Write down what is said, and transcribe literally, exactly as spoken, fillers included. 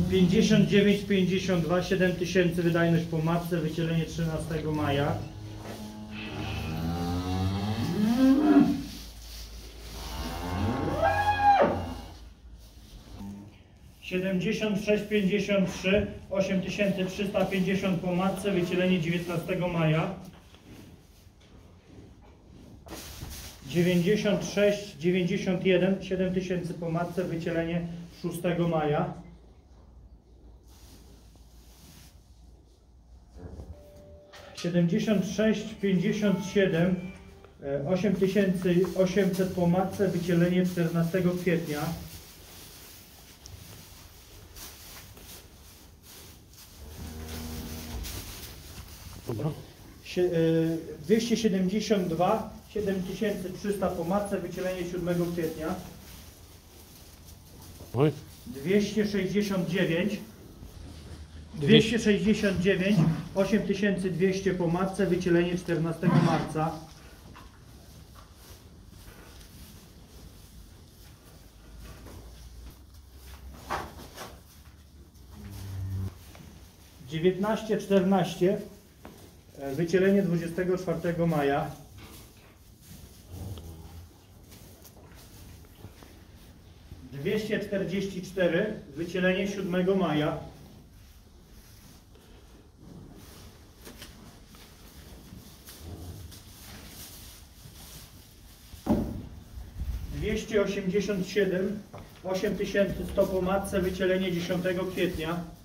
pięćdziesiąt dziewięć pięćdziesiąt dwa, siedem tysięcy wydajność po matce, wycielenie trzynastego maja. siedemdziesiąt sześć pięćdziesiąt trzy, osiem tysięcy trzysta pięćdziesiąt po matce, wycielenie dziewiętnastego maja. dziewięćdziesiąt sześć dziewięćdziesiąt jeden, siedem tysięcy po matce, wycielenie szóstego maja. siedemdziesiąt sześć pięćdziesiąt siedem, osiem tysięcy osiemset po matce, wycielenie czternastego kwietnia. Dobra. dwieście siedemdziesiąt dwa, siedem tysięcy trzysta po matce, wycielenie siódmego kwietnia. Oj. dwieście sześćdziesiąt dziewięć, dwieście sześćdziesiąt dziewięć, osiem tysięcy dwieście po matce, wycielenie czternastego marca. dziewiętnaście czternaście, wycielenie dwudziestego czwartego maja. dwieście czterdzieści cztery, wycielenie siódmego maja. dwieście osiemdziesiąt siedem, osiem tysięcy sto po matce, wycielenie dziesiątego kwietnia.